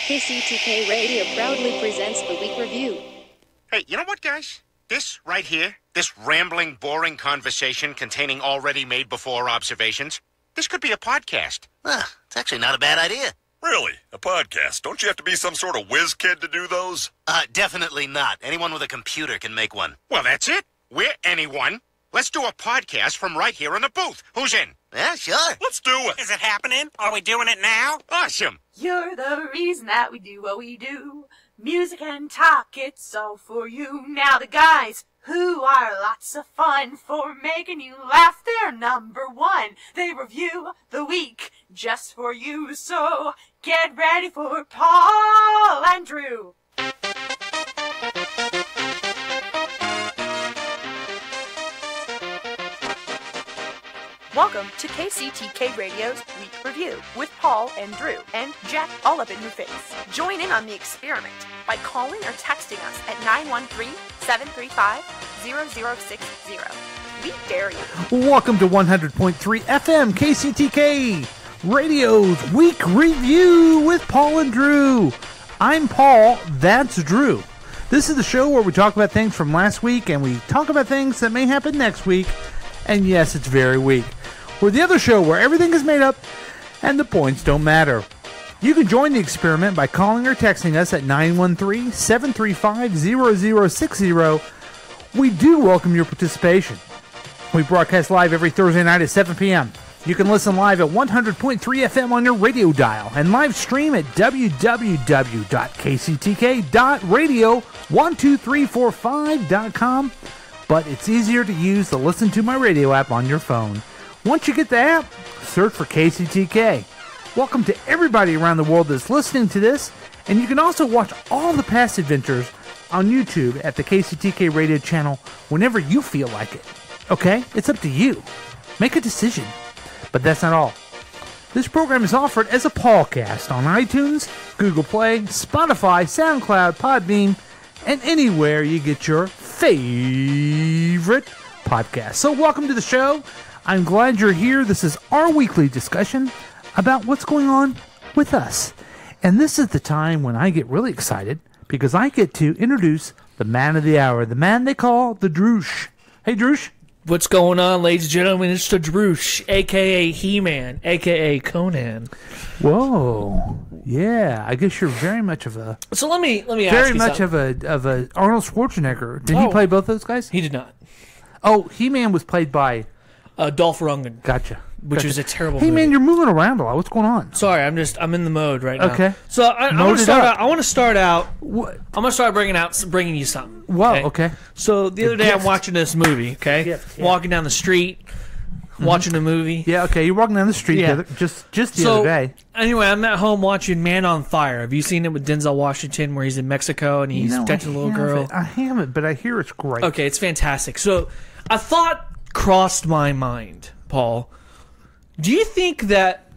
KCTK Radio proudly presents the Week Review. Hey, you know what, guys? This right here, this rambling, boring conversation containing already made before observations, this could be a podcast. It's actually not a bad idea. Really? A podcast? Don't you have to be some sort of whiz kid to do those? Definitely not. Anyone with a computer can make one. Well, that's it. We're anyone. Let's do a podcast from right here in the booth. Who's in? Yeah, sure. Let's do it. Is it happening? Are we doing it now? Awesome. You're the reason that we do what we do. Music and talk, it's all for you. Now the guys who are lots of fun for making you laugh, they're number one. They review the week just for you. So get ready for Paul and Drew. Welcome to KCTK Radio's Week Review with Paul and Drew and Jack all up in your face. Join in on the experiment by calling or texting us at 913-735-0060. We dare you. Welcome to 100.3 FM KCTK Radio's Week Review with Paul and Drew. I'm Paul, that's Drew. This is the show where we talk about things from last week and we talk about things that may happen next week. And yes, it's very weak. We're the other show where everything is made up and the points don't matter. You can join the experiment by calling or texting us at 913-735-0060. We do welcome your participation. We broadcast live every Thursday night at 7 p.m. You can listen live at 100.3 FM on your radio dial and live stream at www.kctk.radio12345.com. But it's easier to use the Listen to My Radio app on your phone. Once you get the app, search for KCTK. Welcome to everybody around the world that's listening to this, and you can also watch all the past adventures on YouTube at the KCTK Radio channel whenever you feel like it. Okay? It's up to you. Make a decision. But that's not all. This program is offered as a Paulcast on iTunes, Google Play, Spotify, SoundCloud, Podbean, and anywhere you get your favorite podcast. So welcome to the show. I'm glad you're here. This is our weekly discussion about what's going on with us. And this is the time when I get really excited because I get to introduce the man of the hour, the man they call the Droosh. Hey, Droosh. What's going on, ladies and gentlemen? It's the Droosh, a.k.a. He-Man, a.k.a. Conan. Whoa. Yeah, I guess you're very much of a... So let me ask you very much something. of a Arnold Schwarzenegger. Did he play both those guys? He did not. Oh, He-Man was played by... Dolph Lundgren. Gotcha. Which was a terrible movie. Hey, man, you're moving around a lot. What's going on? Sorry, I'm in the mode right now. Okay. So I want to start out. What? I'm going to start bringing you something. Wow, okay. So the other day I'm watching this movie, okay? Gift, yeah. Walking down the street, watching a movie. Yeah, okay. You're walking down the street just the other day. Anyway, I'm at home watching Man on Fire. Have you seen it with Denzel Washington where he's in Mexico and he's touching a little girl? I haven't, but I hear it's great. Okay, it's fantastic. So a thought crossed my mind, Paul. Do you think that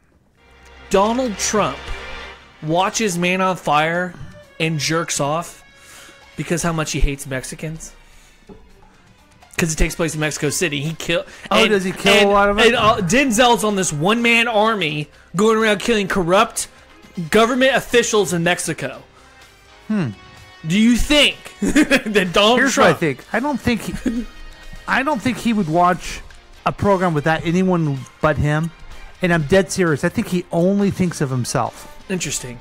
Donald Trump watches Man on Fire and jerks off because how much he hates Mexicans? Because it takes place in Mexico City. Does he kill a lot of them? Denzel's on this one-man army going around killing corrupt government officials in Mexico. Do you think that Donald Here's Trump... what I think. I don't think he would watch a program without anyone but him. And I'm dead serious. I think he only thinks of himself. Interesting.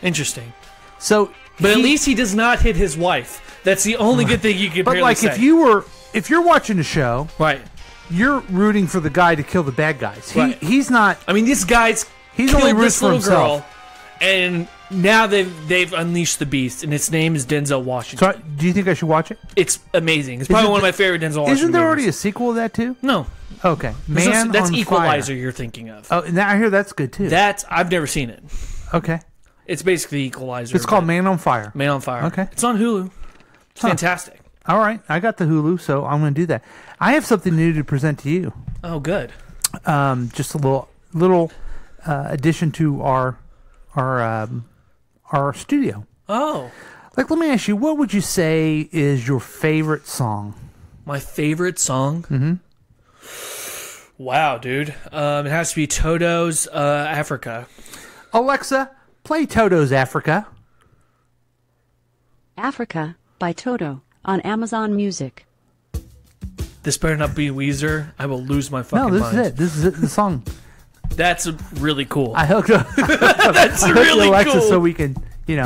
So, but at least he does not hit his wife. That's the only good thing you can But like, say. if you're watching a show, right, you're rooting for the guy to kill the bad guys. Right. He's not. I mean, this guy's he's killed only rooting this for little himself. girl, and now they've unleashed the beast, and its name is Denzel Washington. So, do you think I should watch it? It's amazing. It's probably one of my favorite Denzel Washington. Isn't there already a movies. sequel of that too? No. Okay, Man that's on Equalizer Fire. you're thinking of. Oh, now I hear that's good too. I've never seen it. Okay. It's basically Equalizer. It's called Man on Fire. Man on Fire. Okay. It's on Hulu. It's fantastic. All right, I got the Hulu, so I'm going to do that. I have something new to present to you. Oh, good. Just a little addition to our studio. Oh. Like, let me ask you, what would you say is your favorite song? My favorite song? Mm-hmm. Wow, dude. It has to be Toto's Africa. Alexa, Play Toto's Africa. Africa by Toto on Amazon Music. This better not be Weezer. I will lose my fucking No, this mind. is it. This is it. The song. That's really cool. I hooked up. That's I hooked really Alexa cool. so we can,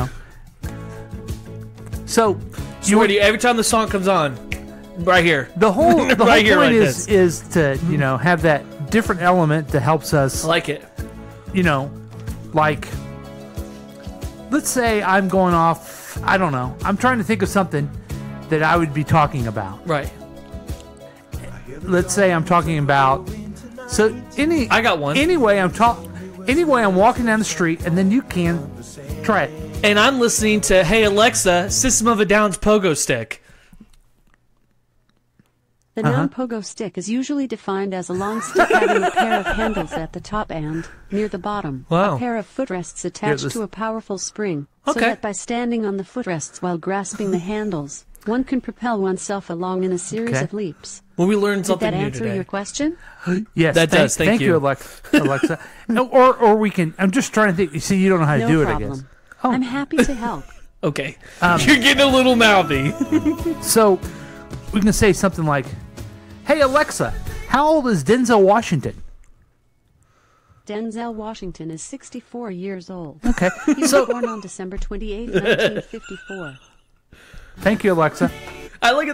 So Sweetie, every time the song comes on, right here. the whole Right point here, like is to have that different element that helps us. I like it. Like, let's say I'm going off. I don't know. I'm trying to think of something that I would be talking about. Right. Let's say I'm talking about. So I got one. Anyway, I'm walking down the street, and then you can try it. And I'm listening to Hey Alexa, System of a Down's Pogo Stick. The noun pogo stick is usually defined as a long stick having a pair of handles at the top and, near the bottom, Wow. a pair of footrests attached to a powerful spring, so that by standing on the footrests while grasping the handles, one can propel oneself along in a series of leaps. Well, we learned Did something that new answer today. your question? Yes, That does. Thank you. Alexa. No, or we can. I'm just trying to think. You see, you don't know how to No do problem. it. I guess. Oh. I'm happy to help. Okay. You're getting a little mouthy. So we can say something like, "Hey Alexa, how old is Denzel Washington?" Denzel Washington is 64 years old. Okay. He was born on December 28, 1954. Thank you, Alexa. I like it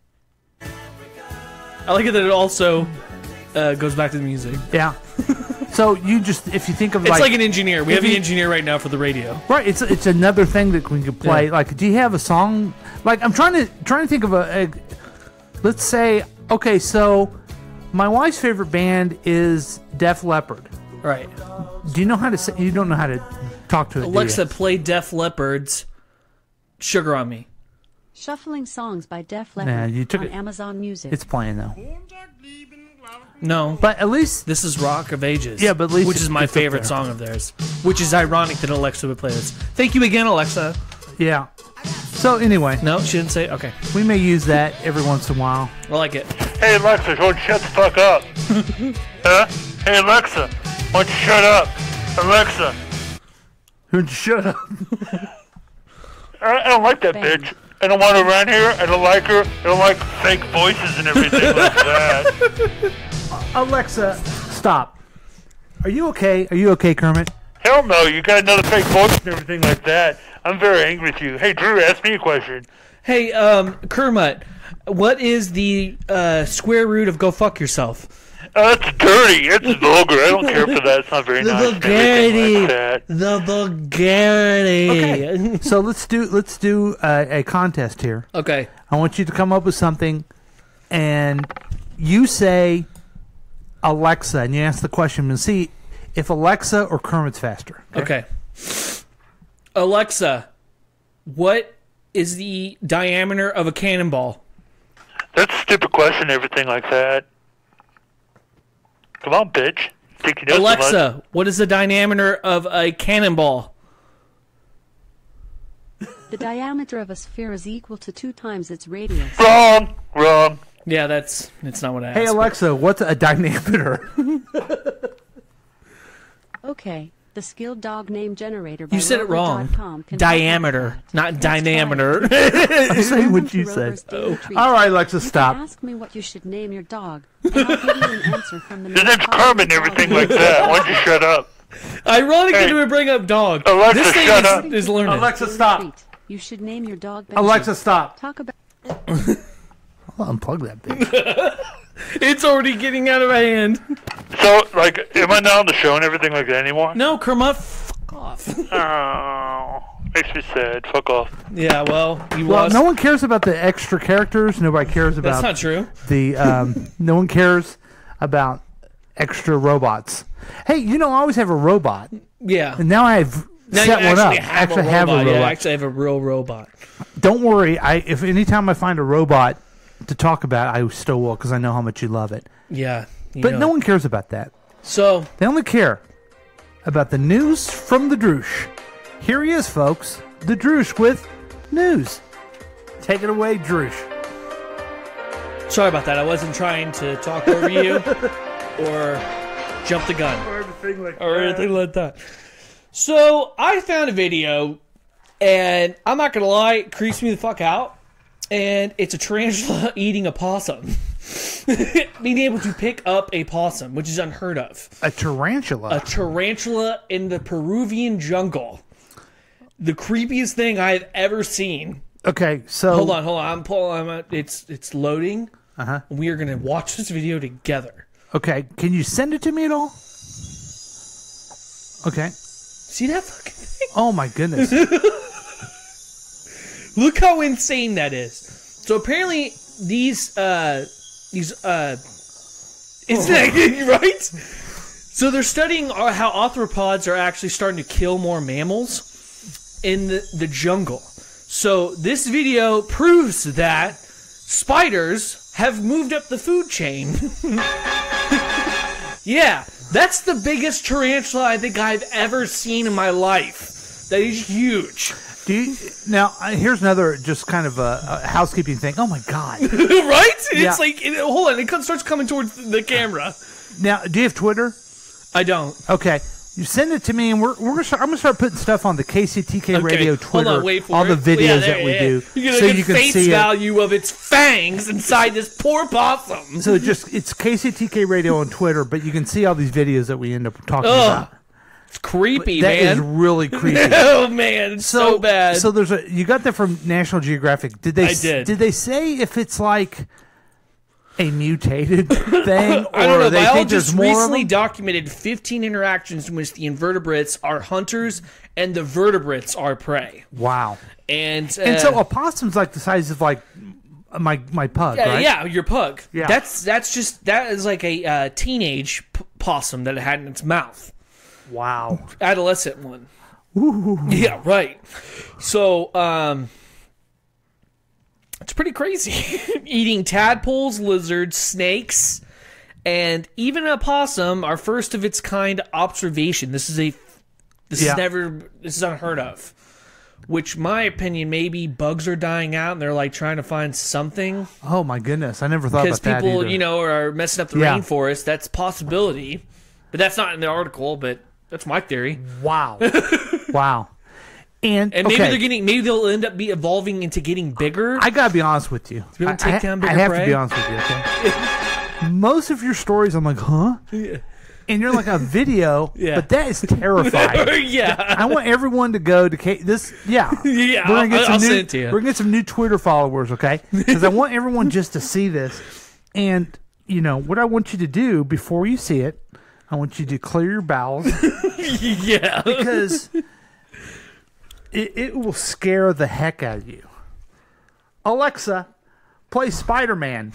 that it also goes back to the music. Yeah. So if you think of It's like an engineer. We have an engineer right now for the radio. Right. It's another thing that we could play. Yeah. Like, do you have a song? Like, I'm trying to think of a. Let's say, okay, so my wife's favorite band is Def Leppard. Right. Do you know how to say? You don't know how to talk to it. Alexa, do you? play Def Leppard's Sugar on Me. Shuffling songs by Def Nah, Leppard you took on it. Amazon Music. It's playing though. No. But at least This is Rock of Ages. Yeah, but at least which is my it's up favorite there. song of theirs. Which is ironic that Alexa would play this. Thank you again, Alexa. yeah. So anyway, No, she didn't say. Okay, we may use that every once in a while. I like it. Hey Alexa, why don't you shut the fuck up? Huh? Hey Alexa, why don't you shut up? Alexa. Shut up. I don't like that bitch. I don't want her around here. I don't like her. I don't like fake voices and everything like that. Alexa, stop. Are you okay? Are you okay, Kermit? Hell no, you got another fake voice and everything like that. I'm very angry with you. Hey Drew, ask me a question. Hey, Kermit, what is the square root of go fuck yourself? That's dirty. It's vulgar. I don't care for that. It's not very nice. and everything like that. The vulgarity. Okay. So let's do a contest here. Okay. I want you to come up with something, and you say Alexa, and you ask the question and see if Alexa or Kermit's faster. Okay. Alexa, what is the diameter of a cannonball? That's a stupid question and everything like that. Come on, bitch. Think you know so much. Alexa, what is the diameter of a cannonball? The diameter of a sphere is equal to 2 times its radius. Wrong. Wrong. Yeah, that's not what I asked. Hey Alexa, what's a diameter? Okay, the skilled dog name generator by You said it wrong. Rover.com can Diameter, not dynameter. I'm saying what you said. Rover's daily treat. All right, Alexa, You stop. can ask me what you should name your dog, and I'll give you an answer from the His most name's popular Kermit and dog everything name. like that. Why don't you shut up? Ironically, Hey. we bring up dog. Alexa, This thing shut up. is learning. Alexa, stop. Treat. You should name your dog Benji. Alexa, stop. Talk about I'll unplug that bitch. It's already getting out of hand. So, like, am I not on the show and everything like that anymore? No, Kermit, fuck off. Oh, makes me sad. Fuck off. Yeah, well, you Well, lost. no one cares about the extra characters. Nobody cares about That's not true. the. No one cares about extra robots. Hey, I always have a robot, Yeah. and now I've Now set you one up. actually have a have a robot. robot. Yeah, I actually have a real robot. Don't worry. If anytime I find a robot to talk about, I still will because I know how much you love it. Yeah. But no one cares about that. So, They only care about the news from the Droosh. Here he is, folks. The Droosh with news. Take it away, Droosh. sorry about that. I wasn't trying to talk over you or jump the gun Or everything like or anything like that. So I found a video, and I'm not gonna lie, it creeps me the fuck out. And it's a tarantula eating a possum. Being able to pick up a possum, which is unheard of. A tarantula? A tarantula in the Peruvian jungle. The creepiest thing I've ever seen. Okay, so... Hold on. It's loading. Uh-huh. We are going to watch this video together. Okay, can you send it to me at all? Okay. See that fucking thing? Oh my goodness. Look how insane that is. So apparently these isn't that right? So they're studying how arthropods are actually starting to kill more mammals in the jungle. So this video proves that spiders have moved up the food chain. Yeah, that's the biggest tarantula I think I've ever seen in my life. That is huge. Here's another just kind of a housekeeping thing. Oh my god! Right? Yeah. It's like, hold on, it starts coming towards the camera. Now, do you have Twitter? I don't. Okay, you send it to me, and I'm gonna start putting stuff on the KCTK Radio Twitter, Hold on, wait for all the it. videos that we do, You're gonna so get you can face see value of its fangs inside this poor possum. So it's KCTK Radio on Twitter, but you can see all these videos that we end up talking about. It's creepy, That man. is really creepy. Oh man, it's so bad. So you got that from National Geographic. Did they say if it's like a mutated thing, or I don't know. they think Biologists there's more of recently them? documented 15 interactions in which the invertebrates are hunters and the vertebrates are prey. Wow. And so a possum's like the size of like my pug, right? Yeah, your pug. Yeah. That is like a teenage possum that it had in its mouth. Wow. Adolescent one. Ooh. Yeah, right. So, it's pretty crazy. Eating tadpoles, lizards, snakes, and even a possum are first of its kind observation. This is unheard of. Which, my opinion, maybe bugs are dying out and they're like trying to find something. Oh my goodness, I never thought about that because either. people, are messing up the rainforest. That's a possibility, but that's not in the article. But that's my theory. Wow. Wow. And maybe they'll end up evolving into getting bigger. I gotta be honest with you. To be able to take down bigger I have prey? to be honest with you. Okay. Most of your stories, I'm like, huh? Yeah. And you're like a video, Yeah. but that is terrifying. Yeah. I want everyone to go to this. Yeah. Yeah, We're gonna get I'll some send it to you. We're gonna get some new Twitter followers, okay? Because I want everyone just to see this. And what I want you to do before you see it, I want you to clear your bowels. Yeah. Because it will scare the heck out of you. Alexa, play Spider-Man.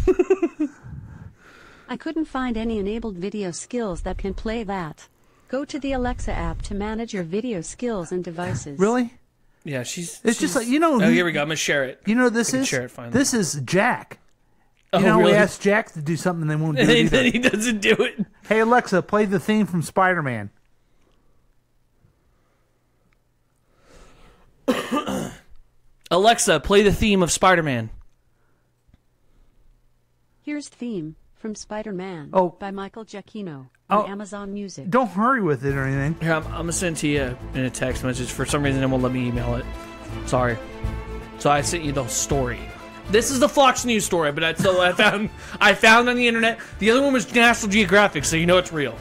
I couldn't find any enabled video skills that can play that. Go to the Alexa app to manage your video skills and devices. Really? Yeah, It's just like, Oh, here we go. I'm gonna share it. This I can is? share it finally. This is Jack. Oh, We really? asked Jack to do something and they won't do it And either. then he doesn't do it. Hey, Alexa, play the theme from Spider-Man. Alexa, play the theme of Spider-Man. Here's theme from Spider-Man by Michael Giacchino on Amazon Music. Don't hurry with it or anything. Here, I'm gonna send it to you in a text message. For some reason, it won't let me email it. Sorry. So I sent you the story. This is the Fox News story, but that's what I found on the internet. The other one was National Geographic, so you know it's real.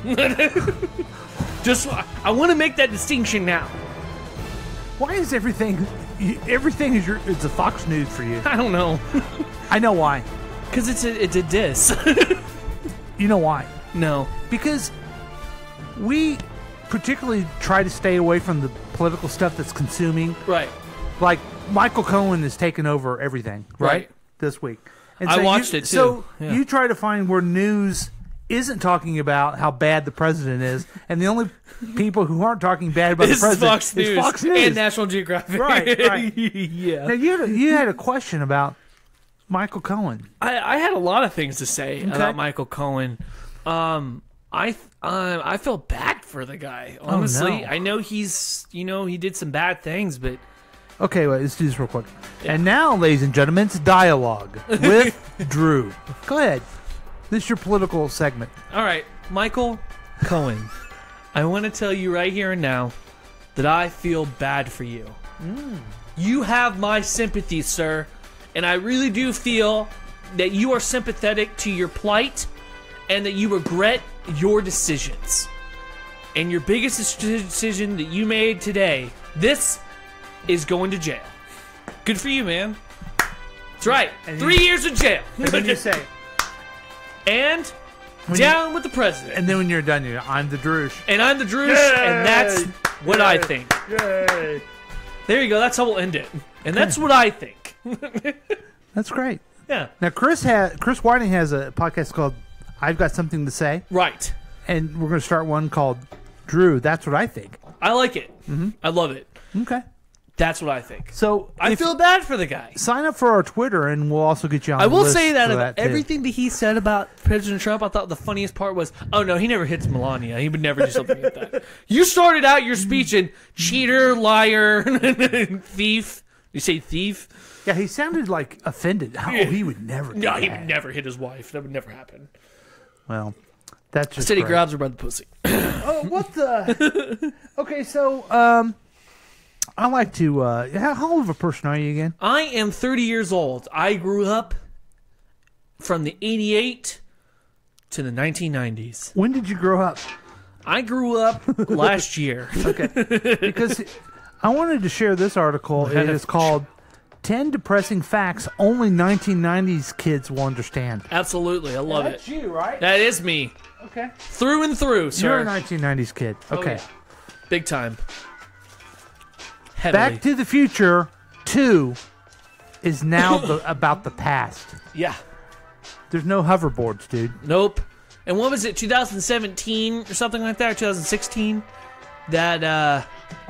I want to make that distinction now. Why is everything is a Fox News for you? I don't know. I know why. Because it's a diss. You know why? No. Because we particularly try to stay away from the political stuff that's consuming. Right. Like Michael Cohen has taken over everything, right? This week. And I watched it, too. So Yeah. you try to find where news isn't talking about how bad the president is, and the only people who aren't talking bad about the president is Fox News and National Geographic. Right. Yeah. Now you had a question about Michael Cohen. I had a lot of things to say about Michael Cohen. I feel bad for the guy. Honestly, no. I know he did some bad things, but Okay, wait, let's do this real quick. And now, ladies and gentlemen, it's Dialogue with Drew. Go ahead. This is your political segment. all right, Michael Cohen. I want to tell you right here and now that I feel bad for you. You have my sympathy, sir, and I really do feel that you are sympathetic to your plight and that you regret your decisions. And your biggest decision that you made today, this is going to jail. Good for you, man. That's right. 3 years in jail. And then you say, and down with the president. and then when you're done, I'm the Droosh. And I'm the Droosh, and that's what I think. Yay! There you go. That's how we'll end it. And that's what I think. That's great. Yeah. Now, Chris Whiting has a podcast called I've Got Something to Say. Right. And we're going to start one called Drew, That's What I Think. I like it. I love it. Okay. That's what I think. So I feel bad for the guy. Sign up for our Twitter, and we'll also get you on I the will list say that for of that too. everything that he said about President Trump, I thought the funniest part was, oh no, he never hits Melania. He would never do something like that. You started out your speech in cheater, liar, thief. You say thief? Yeah, he sounded like offended. Oh, he would never do No, that. he would never hit his wife. That would never happen. Well, that's just Instead, he great. grabs her by the pussy. Oh, what the? Okay, so I like to. How old of a person are you again? I am 30 years old. I grew up from the 88 to the 1990s. When did you grow up? I grew up last year. Okay, because I wanted to share this article. It is called 10 Depressing Facts Only 1990s Kids Will Understand. Absolutely. I love That's it. you, right? That is me. Okay. Through and through, sir. You're a 1990s kid. Okay. Oh, yeah. Big time. Heavily. Back to the Future 2 is now about the past. Yeah. There's no hoverboards, dude. Nope. And what was it, 2017 or something like that, or 2016, that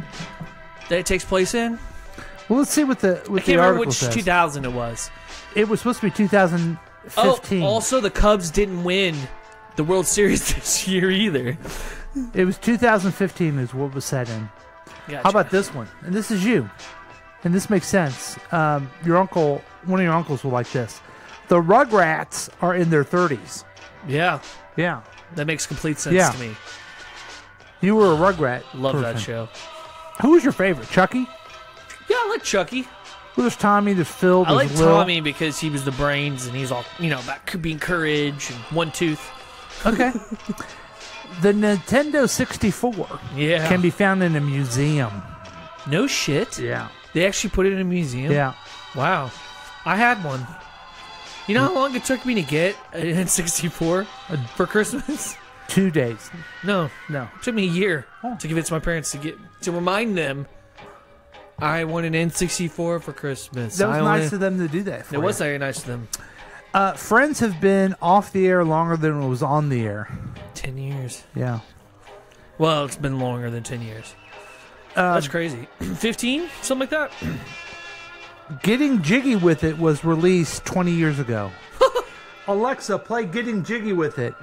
it takes place in? Well, let's see what the I can't the remember article which says. 2000 it was. It was supposed to be 2015. Oh, also the Cubs didn't win the World Series this year either. It was 2015 is what was said in. Gotcha. How about this one? And this is you. And this makes sense. One of your uncles will like this. The Rugrats are in their 30s. Yeah. Yeah. That makes complete sense to me. You were a Rugrat. Love that person. show. Who was your favorite? Chucky? Yeah, I like Chucky. Well, there's Tommy, there's Phil, I there's like Will. Tommy because he was the brains and he's all, about being courage and one tooth. Okay. The Nintendo 64 can be found in a museum. No shit. Yeah. They actually put it in a museum? Yeah. Wow. I had one. You know how long it took me to get an N64 for Christmas? 2 days. No. No. It took me a year to give it to my parents to remind them I want an N64 for Christmas. That was nice of them to do that for It you. was very nice of them. Friends have been off the air longer than it was on the air. 10 years. Yeah. Well, it's been longer than 10 years. That's crazy. 15? Something like that? Getting Jiggy With It was released 20 years ago. Alexa, play Getting Jiggy With It.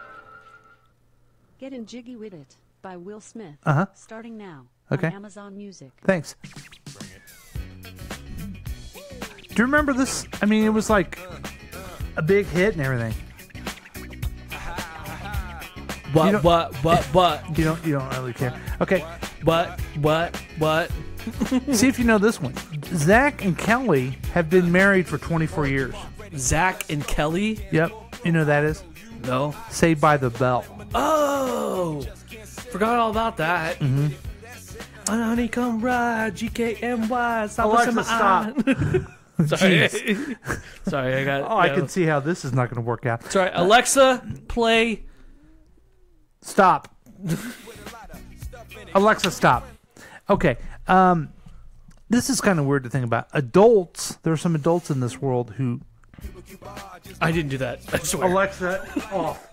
Getting Jiggy With It by Will Smith. Uh-huh. Starting now Okay. on Amazon Music. Thanks. Do you remember this? I mean, it was like a big hit and everything. What? You don't really care. Okay. What? See if you know this one. Zach and Kelly have been married for 24 years. Zach and Kelly? Yep. You know who that is? No. Saved by the Bell. Oh! Forgot all about that. Mm-hmm. Honeycomb ride, GKNY. Alexa, stop. Sorry. Jeez. Sorry, I got. Oh, I can see how this is not going to work out. Sorry, Alexa, play. Stop. Alexa, stop. Okay. This is kind of weird to think about. Adults, there are some adults in this world who... I didn't do that. I swear. Alexa, off.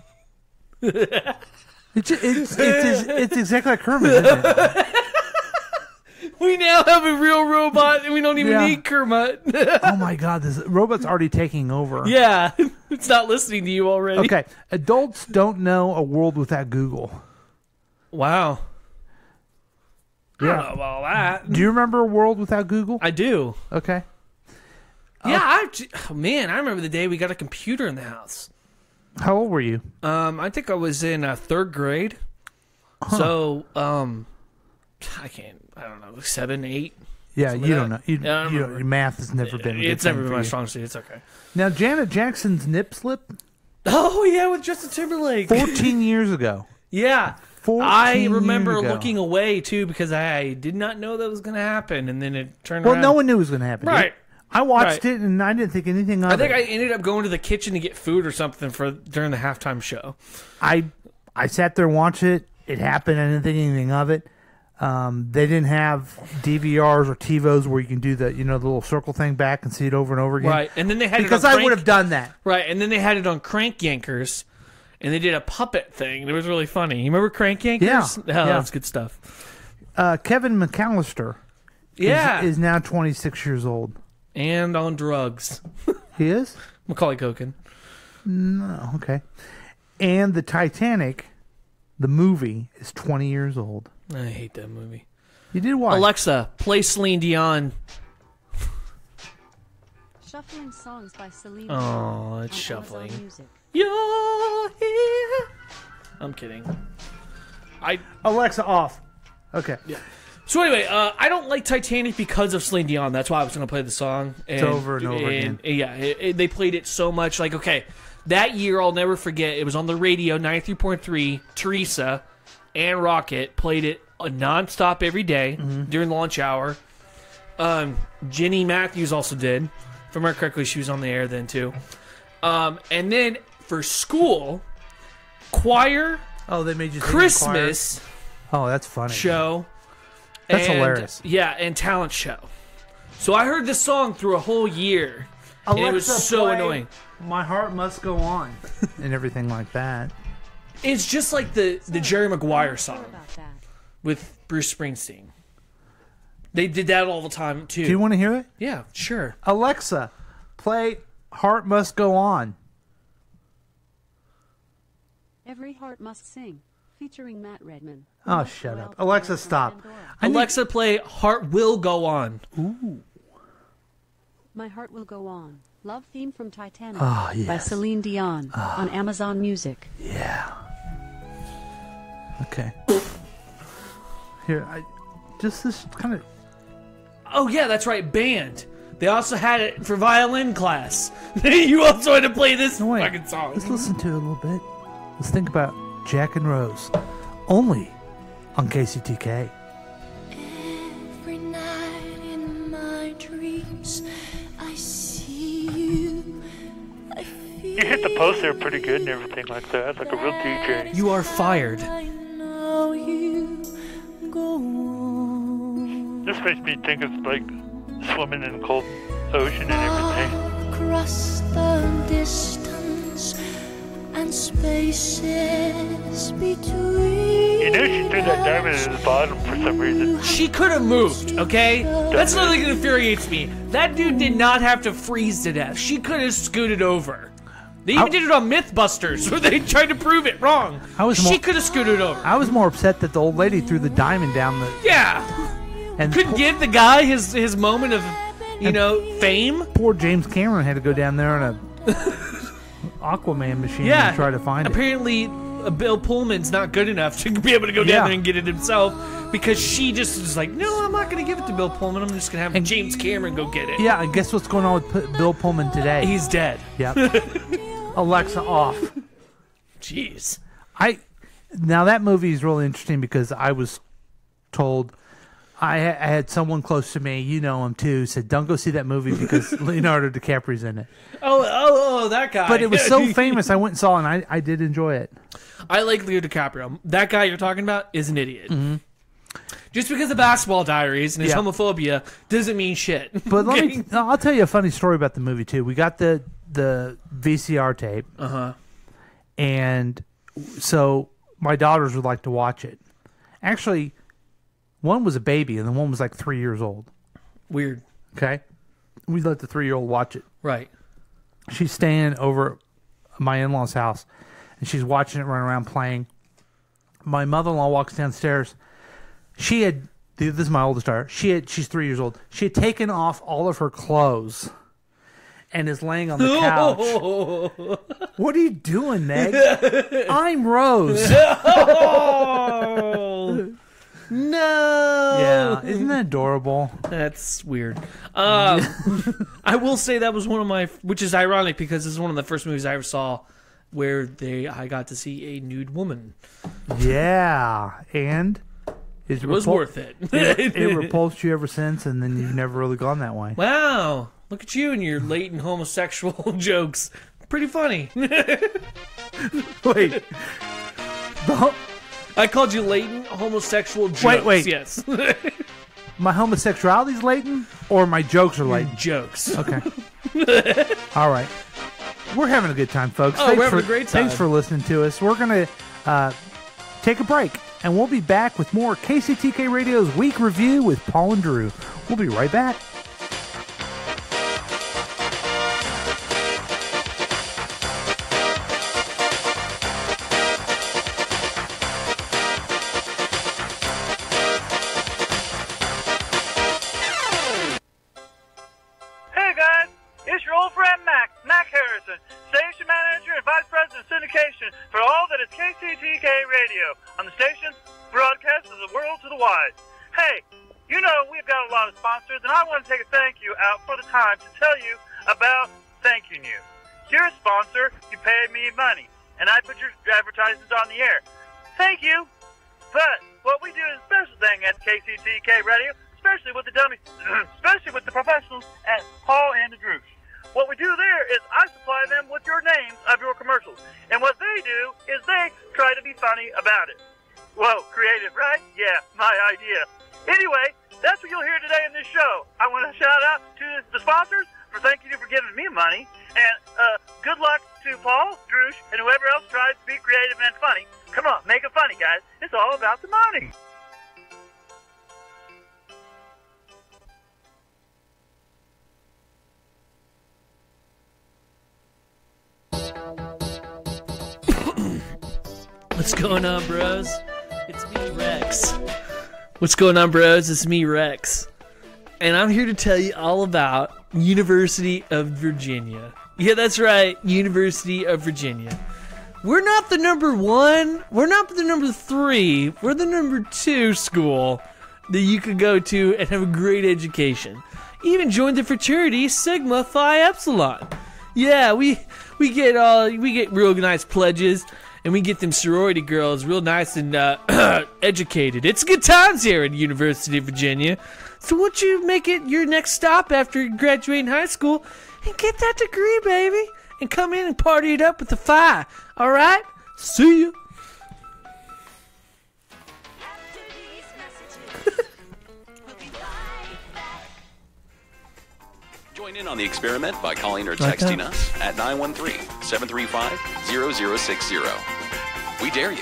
It's exactly like Kermit, isn't it? We now have a real robot and we don't even need Kermit. Oh my God, this robot's already taking over. Yeah, it's not listening to you already. Okay, adults don't know a world without Google. Wow. Yeah. I don't know about all that. Do you remember a world without Google? I do. Okay. Yeah, man, I remember the day we got a computer in the house. How old were you? I think I was in third grade. Huh. So, I don't know, 7, 8. Yeah, you don't know. You I don't know, remember. math has never been. A good It's never thing been for my you. strong suit. It's okay. Now, Janet Jackson's nip slip. Oh yeah, with Justin Timberlake. 14 years ago. Yeah. 14 I remember years ago. looking away too because I did not know that was going to happen, and then it turned Well, around. no one knew it was going to happen. Right. I watched Right. it and I didn't think anything of I think it. I ended up going to the kitchen to get food or something during the halftime show. I sat there and watched it. It happened. I didn't think anything of it. They didn't have DVRs or TiVos where you can do the the little circle thing back and see it over and over again. Right, and then they had because it on I would have done that. Right, and then they had it on Crank Yankers, and they did a puppet thing. It was really funny. You remember Crank Yankers? Yeah, yeah. yeah. That's good stuff. Kevin McAllister. Yeah, is now 26 years old and on drugs. He is? Macaulay Culkin. No, okay. And the Titanic, the movie, is 20 years old. I hate that movie. You did watch? Alexa, play Celine Dion. Shuffling songs by Celine. Oh, it's on shuffling. Amazon Music. You're here. I'm kidding. Alexa off. Okay. Yeah. So anyway, I don't like Titanic because of Celine Dion. That's why I was going to play the song. It's over and over again. Yeah, they played it so much. Like, okay, that year I'll never forget. It was on the radio, 93.3. Teresa and Rocket played it nonstop every day during lunch hour. Jenny Matthews also did. If I remember correctly, she was on the air then too. And then for school, choir. Oh, they made you sing Christmas. Oh, that's funny. Show. That's and, hilarious. Yeah, and talent show. So I heard this song through a whole year. And it was so annoying. My heart must go on. And everything like that. It's just like the Jerry Maguire song About that. with Bruce Springsteen. They did that all the time too. Do you want to hear it? Yeah, sure. Alexa, play Heart Must Go On. Every Heart Must Sing, featuring Matt Redman. Oh, shut up. Alexa, stop. Alexa, play Heart Will Go On. Ooh. My Heart Will Go On. Love theme from Titanic Oh, by yes. Celine Dion on Amazon Music. Yeah. Okay. Here, just this kind of... Oh yeah, that's right, band. They also had it for violin class. You also had to play this fucking song. Let's listen to it a little bit. Let's think about Jack and Rose. Only on KCTK. Every night in my dreams, I see you. I feel You hit the post there pretty good and everything like that, like a real DJ. You are fired. I know you go on. This makes me think of like swimming in the cold ocean and everything. Across the distance and spaces between. You know she threw that diamond in the bottom for some reason. She could have moved, okay? That's another thing that infuriates me. That dude did not have to freeze to death. She could have scooted over. They even did it on Mythbusters, where they tried to prove it wrong. She could have scooted over. I was more upset that the old lady threw the diamond down the... Yeah. And Couldn't give the guy his moment of, fame. Poor James Cameron had to go down there on a Aquaman machine and try to find it. Apparently, Bill Pullman's not good enough to be able to go down there and get it himself because she just is like, no, I'm not going to give it to Bill Pullman. I'm just going to have James Cameron go get it. Yeah, and guess what's going on with Bill Pullman today? He's dead. Yep. Alexa off. Jeez. Now that movie is really interesting because I was told... I had someone close to me, you know him too, said, don't go see that movie because Leonardo DiCaprio's in it. Oh, that guy. But it was so famous, I went and saw it, and I did enjoy it. I like Leo DiCaprio. That guy you're talking about is an idiot. Mm-hmm. Just because of Basketball Diaries and his homophobia doesn't mean shit. But I'll tell you a funny story about the movie too. We got the VCR tape. Uh-huh. And so my daughters would like to watch it. Actually, one was a baby and the one was like 3 years old. Weird. Okay. We let the 3-year-old watch it. Right. She's staying over at my in-laws' house and she's watching it run around playing. My mother-in-law walks downstairs. This is my oldest daughter. She's 3 years old. She had taken off all of her clothes and is laying on the couch. What are you doing, Meg? I'm Rose. No. Yeah, isn't that adorable? That's weird. I will say that was one of my, which is ironic because this is one of the first movies I ever saw where I got to see a nude woman. Yeah, and it was worth it. It repulsed you ever since, and then you've never really gone that way. Wow, look at you and your latent homosexual jokes. Pretty funny. Wait. I called you latent homosexual jokes. Wait. Yes. My homosexuality's latent, or my jokes are latent? Jokes. Okay. All right. We're having a good time, folks. Oh, we're having a great time. Thanks for listening to us. We're going to take a break, and we'll be back with more KCTK Radio's Week Review with Paul and Drew. We'll be right back. Hey guys, it's your old friend Mac Harrison, station manager and vice president of syndication for all that is KCTK Radio on the station broadcast of the world to the wide. Hey, you know we've got a lot of sponsors, and I want to take a thank you out for the time to tell you about thanking you. You're a sponsor, you pay me money, and I put your advertisements on the air. Thank you. But what we do is a special thing at KCTK Radio, especially with the dummies, especially with the professionals at Paul and the Drew. What we do there is I supply them with your names of your commercials. And what they do is they try to be funny about it. Whoa, creative, right? Yeah, my idea. Anyway, that's what you'll hear today in this show. I want to shout out to the sponsors for thanking you for giving me money. And good luck to Paul, Drew, and whoever else tries to be creative and funny. Come on, make it funny, guys. It's all about the money. What's going on, bros? It's me, Rex. What's going on, bros? It's me, Rex. And I'm here to tell you all about University of Virginia. Yeah, that's right, University of Virginia. We're not the number one, we're not the number 3, we're the number 2 school that you could go to and have a great education. Even join the fraternity Sigma Phi Epsilon. Yeah, we get real nice pledges, and we get them sorority girls real nice and educated. It's good times here at University of Virginia. So why don't you make it your next stop after graduating high school and get that degree, baby, and come in and party it up with the Phi. All right? See you. Join in on the experiment by calling or texting us at 913-735-0060. We dare you.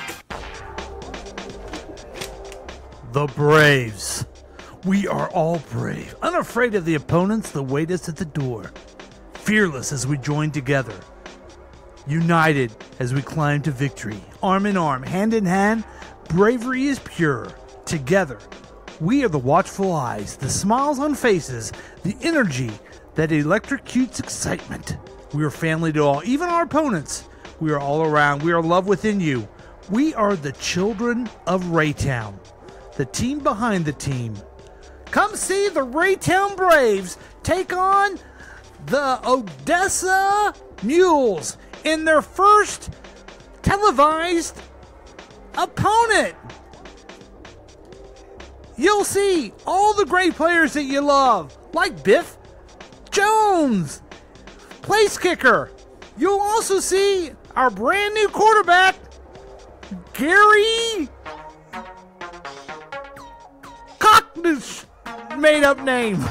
The Braves. We are all brave, unafraid of the opponents that wait us at the door. Fearless as we join together. United as we climb to victory. Arm in arm, hand in hand, bravery is pure. Together, we are the watchful eyes, the smiles on faces, the energy that electrocutes excitement. We are family to all, even our opponents. We are all around. We are love within you. We are the children of Raytown, the team behind the team. Come see the Raytown Braves take on the Odessa Mules in their first televised opponent. You'll see all the great players that you love, like Biff Jones, place kicker. You'll also see our brand new quarterback, Gary Cockness, made up name.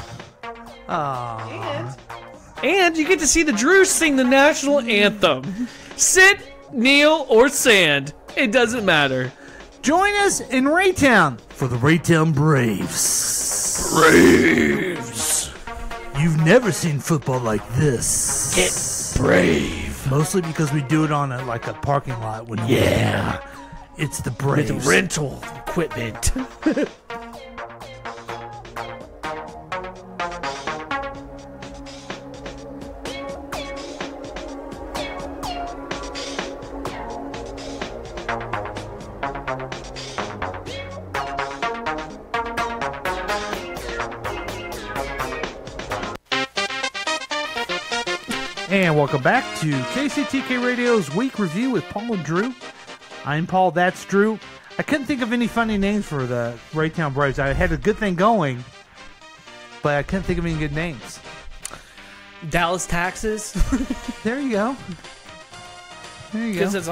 And you get to see the Drew sing the national anthem. Sit, kneel, or stand. It doesn't matter. Join us in Raytown for the Raytown Braves. Braves. You've never seen football like this. Get brave. Mostly because we do it on a parking lot. It's the Braves. With rental equipment. And welcome back to KCTK Radio's Week Review with Paul and Drew. I'm Paul, that's Drew. I couldn't think of any funny names for the Raytown Braves. I had a good thing going, but I couldn't think of any good names. Dallas Taxes. There you go. There you go. Because it's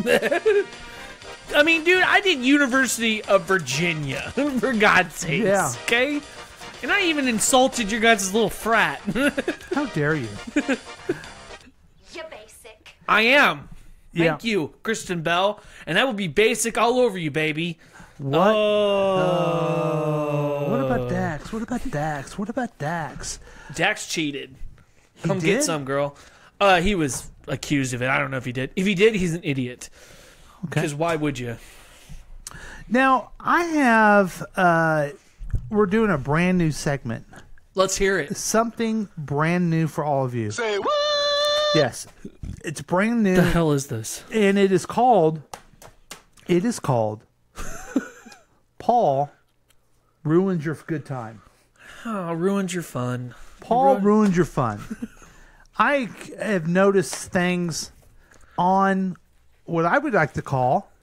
I mean, dude, I did University of Virginia, for God's sakes. Yeah. Okay? And I even insulted your guys' little frat. How dare you? You're basic. I am. Yeah. Thank you, Kristen Bell. And that will be basic all over you, baby. What? Oh. What about Dax? What about Dax? What about Dax? Dax cheated. Come did? get some, girl. He was accused of it. I don't know if he did. If he did, he's an idiot. Okay. Because why would you? Now, I have... we're doing a brand new segment. Let's hear it. Something brand new for all of you. Say what? Yes. It's brand new. The hell is this? And it is called Paul Ruins Your Good Time. Oh, ruins your fun. Paul ruins your fun. I have noticed things on what I would like to call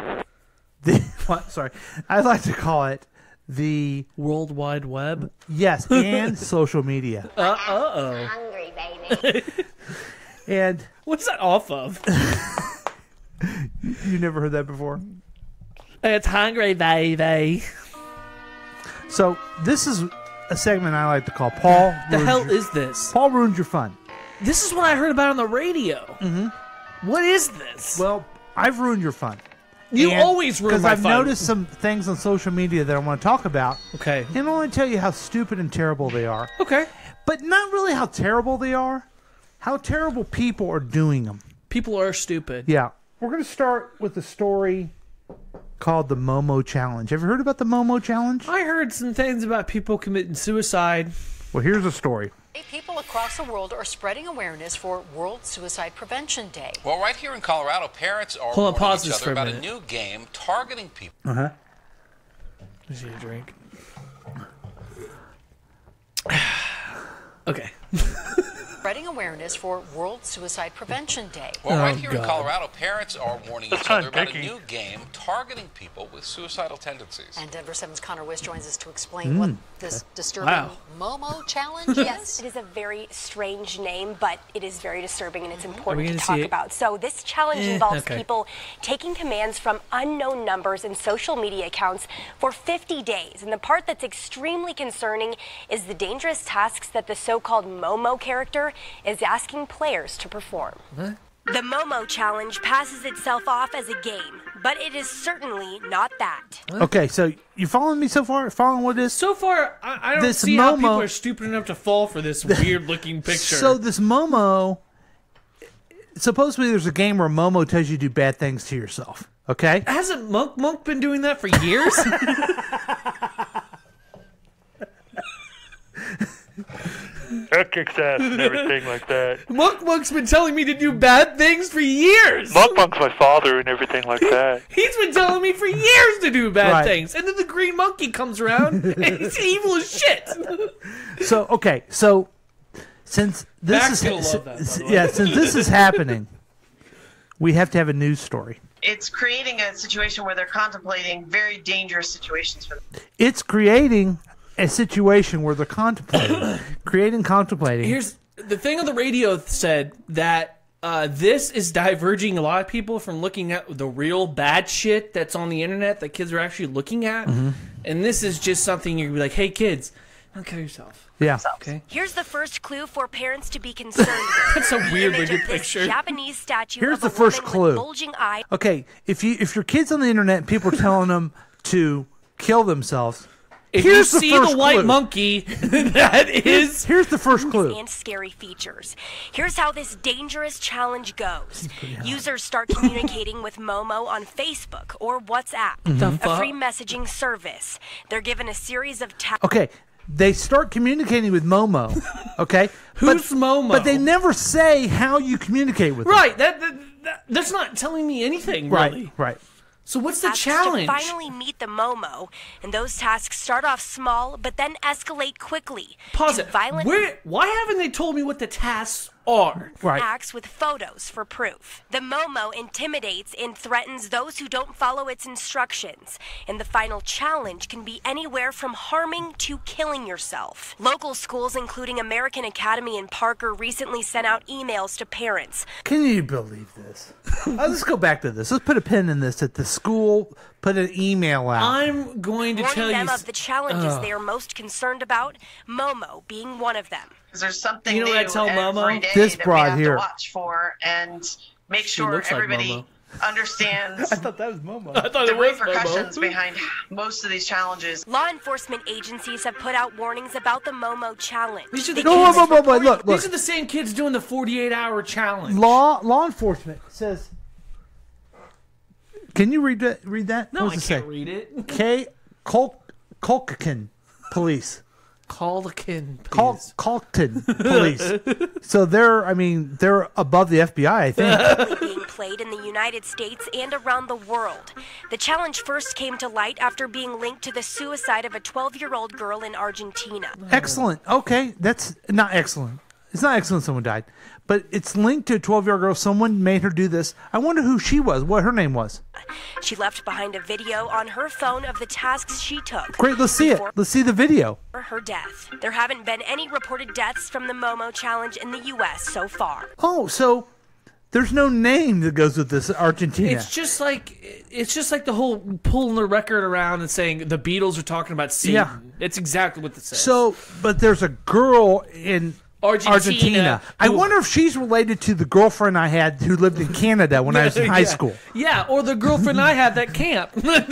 I'd like to call it the World Wide Web. Yes, and social media. Uh-oh. Hungry, baby. And what's that off of? You never heard that before? It's hungry, baby. So this is a segment I like to call Paul. The hell is this? Paul ruins your fun. This is what I heard about on the radio. Mm-hmm. What is this? Well, I've ruined your fun. You always ruin my fun. Because I've noticed some things on social media that I want to talk about. Okay. And I want to tell you how stupid and terrible they are. Okay. But not really how terrible they are. How terrible people are doing them. People are stupid. Yeah. We're going to start with a story called the Momo Challenge. Have you heard about the Momo Challenge? I heard some things about people committing suicide. Well, here's a story. People across the world are spreading awareness for World Suicide Prevention Day. Well, right here in Colorado, parents are Hold on, warning pause each this other for a about a minute. new game targeting people. Uh-huh. Let's see a drink. Okay. Spreading awareness for World Suicide Prevention Day. Well, right Oh, here in God. Colorado, parents are warning each other about a new game targeting people with suicidal tendencies. And Denver 7's Connor Wiss joins us to explain what this disturbing Momo challenge Yes, is. it is a very strange name, but it is very disturbing and it's Are we important to gonna talk see it? about. So this challenge involves okay. people taking commands from unknown numbers and social media accounts for 50 days. And the part that's extremely concerning is the dangerous tasks that the so-called Momo character is asking players to perform. What? The Momo challenge passes itself off as a game, but it is certainly not that. Okay, so you following me so far? Following what it is? So far, I don't This see how Momo- people are stupid enough to fall for this weird-looking picture. So this Momo, supposedly there's a game where Momo tells you to do bad things to yourself. Okay? Hasn't Monk been doing that for years? That kicks ass and everything like that. Monk's been telling me to do bad things for years. Monk's my father and everything like that. He's been telling me for years to do bad Right. things. And then the green monkey comes around and he's evil as shit. So, okay, so since this Mac's is gonna love that, by the way. yeah, since this is happening, we have to have a news story. It's creating a situation where they're contemplating very dangerous situations for them. It's creating a situation where they're contemplating. Here's the thing on the radio said that this is diverging a lot of people from looking at the real bad shit that's on the internet that kids are actually looking at. Mhm. And this is just something you're like, hey kids, don't kill yourself. Yeah. Okay. Here's the first clue for parents to be concerned with. That's a The weird image looking of this picture. Japanese statue Here's of the a first woman clue. with bulging eyes. Okay, if your kid's on the internet and people are telling them to kill themselves, If here's you the see first the white clue. monkey, that is... Here's the first clue. And scary features. Here's how this dangerous challenge goes. Users start communicating with Momo on Facebook or WhatsApp, The a fuck? free messaging service. They're given a series of tasks. Okay, they start communicating with Momo. Okay, Who's Momo? But they never say how you communicate with them. Right, that's not telling me anything, really. Right. So what's the Tasks challenge? to finally meet the Momo, and those tasks start off small but then escalate quickly. Pause to it. Violent. Why haven't they told me what the tasks are. Right. Acts with photos for proof. The Momo intimidates and threatens those who don't follow its instructions. And the final challenge can be anywhere from harming to killing yourself. Local schools, including American Academy in Parker, recently sent out emails to parents. Can you believe this? Let's go back to this. Let's put a pin in this. At the school, put an email out. I'm going to tell Warning you them of the challenges they are most concerned about, Momo being one of them. Because there's something You know new what I tell Momo? every day This that we broad have here. to watch for and make She sure looks like everybody Momo. understands I thought that was Momo. I thought the it was repercussions Momo. behind most of these challenges. Law enforcement agencies have put out warnings about the Momo challenge. These are the No, kids look. These are the same kids doing the 48-hour challenge. Law enforcement says. Can you read that? No, What does I it can't read it. Colquitt Police. Colquitt Colquitt Police. So they're above the FBI, I think. Being played in the United States and around the world. The challenge first came to light after being linked to the suicide of a 12-year-old girl in Argentina. Excellent. Okay, that's not excellent. It's not excellent someone died, but it's linked to a 12-year-old girl. Someone made her do this. I wonder who she was, what her name was. She left behind a video on her phone of the tasks she took. Great, let's see it. Let's see the video. For her death. There haven't been any reported deaths from the Momo challenge in the U.S. so far. Oh, so there's no name that goes with this Argentina. It's just like the whole pulling the record around and saying the Beatles are talking about Satan. Yeah. It's exactly what this says. So, but there's a girl in Argentina. I wonder if she's related to the girlfriend I had who lived in Canada when I was in high school. Yeah, or the girlfriend I had that camp.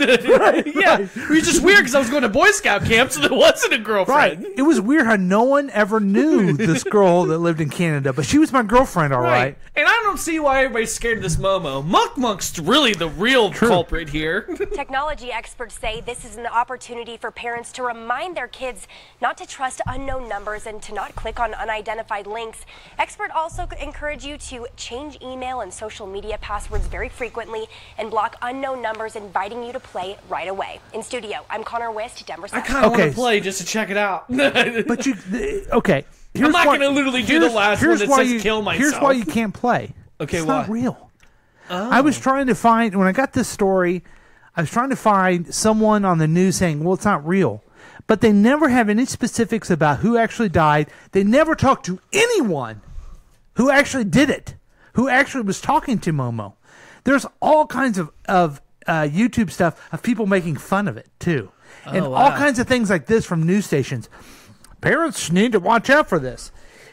Yeah, it was just weird because I was going to Boy Scout camp, so there wasn't a girlfriend. Right. It was weird how no one ever knew this girl that lived in Canada, but she was my girlfriend, all right. And I don't see why everybody's scared of this Momo. Munk's really the real culprit here. Technology experts say this is an opportunity for parents to remind their kids not to trust unknown numbers and to not click on unidentified links. Experts also encourage you to change email and social media passwords very frequently and block unknown numbers inviting you to play right away. In studio, I'm Connor West, Denver I South. kind of want to play just to check it out. But you, okay. I'm not going to literally do the last one that says kill myself. Here's why you can't play. Okay, it's why? not real. Oh. I was trying to find, when I got this story, I was trying to find someone on the news saying, well, it's not real. But they never have any specifics about who actually died. They never talked to anyone who actually did it, who actually was talking to Momo. There's all kinds of YouTube stuff of people making fun of it, too. And all kinds of things like this from news stations. Parents need to watch out for this.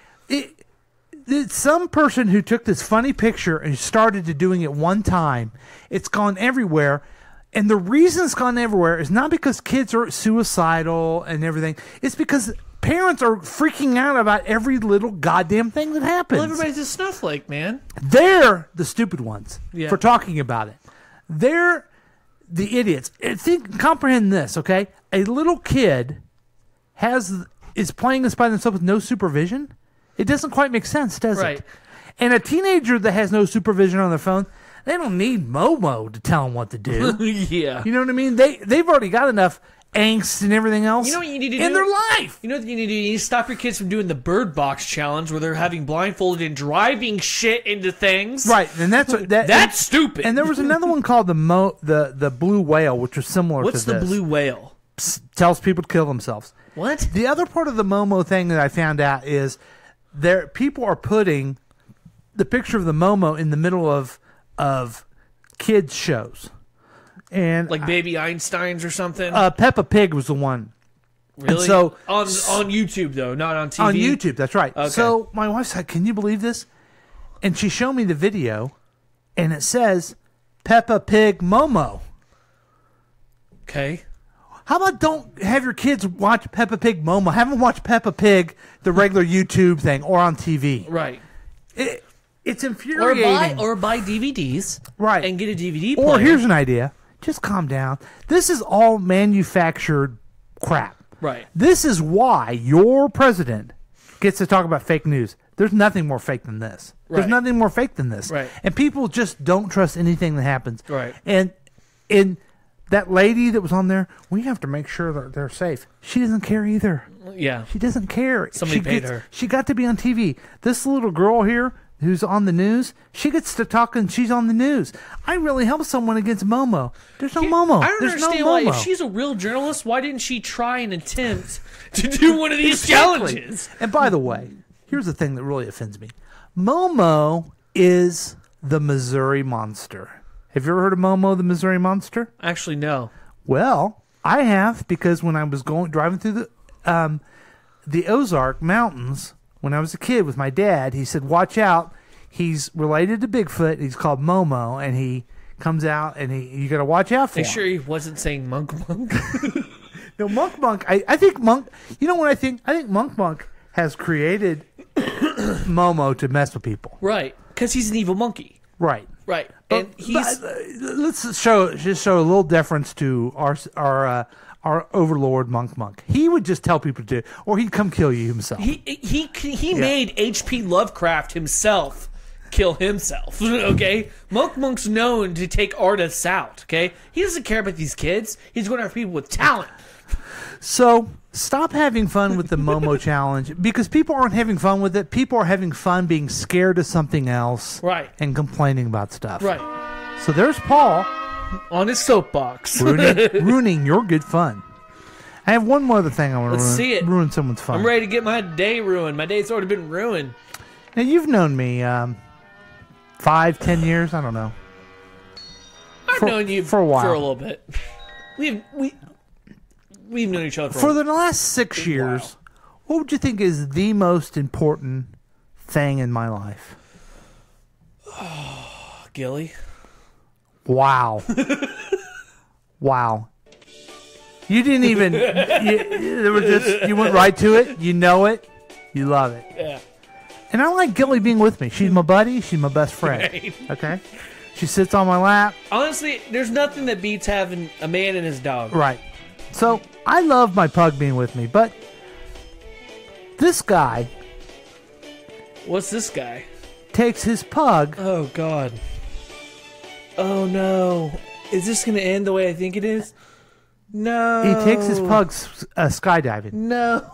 It's some person who took this funny picture and started to doing it one time. It's gone everywhere. And the reason it's gone everywhere is not because kids are suicidal and everything. It's because parents are freaking out about every little goddamn thing that happens. Well, everybody's a snowflake, man. They're the stupid ones Yeah. for talking about it. They're the idiots. Comprehend this, okay? A little kid is playing this by themselves with no supervision. It doesn't quite make sense, does it? And a teenager that has no supervision on their phone, they don't need Momo to tell them what to do. Yeah. You know what I mean? They've already got enough angst and everything else You know what you need to do? in their life. You know what you need to do? You need to stop your kids from doing the Bird Box challenge where they're having blindfolded and driving shit into things. Right, and that's stupid. And there was another one called the Blue Whale, which was similar What's to this. the Blue Whale? Tells people to kill themselves. What? The other part of the Momo thing that I found out is people are putting the picture of the Momo in the middle of kids shows. And Like Baby Einsteins or something? Peppa Pig was the one. Really? And so on YouTube, though, not on TV? On YouTube, that's right. Okay. So my wife said, can you believe this? And she showed me the video, and it says Peppa Pig Momo. Okay. How about don't have your kids watch Peppa Pig Momo? Have them watch Peppa Pig, the regular YouTube thing, or on TV. Right. It's infuriating. Or buy DVDs. Right. And get a DVD player. Or here's an idea. Just calm down. This is all manufactured crap. Right. This is why your president gets to talk about fake news. There's nothing more fake than this. There's Right. nothing more fake than this. Right. And people just don't trust anything that happens. Right. And that lady that was on there, we have to make sure that they're safe. She doesn't care either. Yeah. She doesn't care. Somebody paid her. She got to be on TV. This little girl here who's on the news, she gets to talk and she's on the news. I really helped someone against Momo. There's no Momo. I don't There's understand no why, Momo. if she's a real journalist, why didn't she try and attempt to do one of these challenges? And by the way, here's the thing that really offends me. Momo is the Missouri Monster. Have you ever heard of Momo, the Missouri Monster? Actually, no. Well, I have, because when I was driving through the Ozark Mountains when I was a kid with my dad, he said, "Watch out. He's related to Bigfoot. He's called Momo, and he comes out, and you got to watch out for Are you him." sure he wasn't saying Monk? No, Monk. I think Monk. You know what I think? I think Monk has created Momo to mess with people. Right, because he's an evil monkey. Right. Right, But, and he's. let's just show a little deference to our overlord Monk. He would just tell people to do, or he'd come kill you himself. He made H.P. Lovecraft himself kill himself. Okay, Monk's known to take artists out. Okay, he doesn't care about these kids. He's going after people with talent. So stop having fun with the Momo challenge, because people aren't having fun with it. People are having fun being scared of something else, right, and complaining about stuff. Right. So there's Paul on his soapbox, ruining your good fun. I have one more other thing I want to ruin. Let's see it. Ruin someone's fun. I'm ready to get my day ruined. My day's already been ruined. Now you've known me 5-10 years. I don't know. I've known you for a while, for a little bit. We've known each other for the last 6 years. What would you think is the most important thing in my life? Gilly. Wow. Wow. You didn't even. You went right to it. You know it. You love it. Yeah. And I like Gilly being with me. She's my buddy. She's my best friend. Right. Okay. She sits on my lap. Honestly, there's nothing that beats having a man and his dog. Right. So I love my pug being with me, but this guy. What's this guy? Takes his pug. Oh God. Oh no. Is this going to end the way I think it is? No. He takes his pug skydiving. No.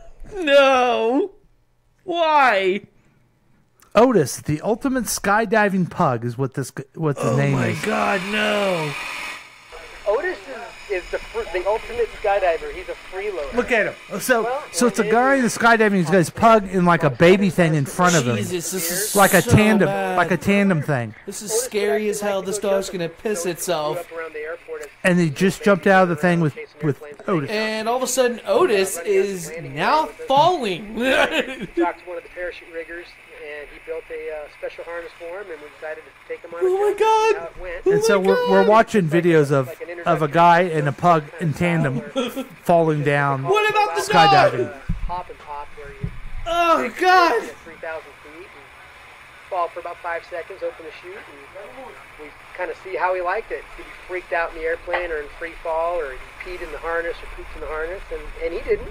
No. Why? Otis, the ultimate skydiving pug, is what the name is. Oh my God, no. Otis is the ultimate skydiver. He's a freeloader. Look at him. So it's a guy in the skydiving. He's got his pug in like a baby thing in front of him, Jesus, this is like a so tandem, bad. like a tandem thing. This is scary as hell. This dog's gonna piss itself. And he just jumped out of the thing with Otis. And all of a sudden, Otis is now falling. We talked to one of the parachute riggers, and he built a special harness for him, and we decided to take him on. Oh my God! How it went. And so we're watching videos of a guy and a pug in tandem falling down. What about the skydiving? Hop and pop, where you Oh God! 3,000 feet and fall for about 5 seconds, open the chute, and we kind of see how he liked it. Did he freaked out in the airplane or in free fall, or he peed in the harness or pooped in the harness, and he didn't.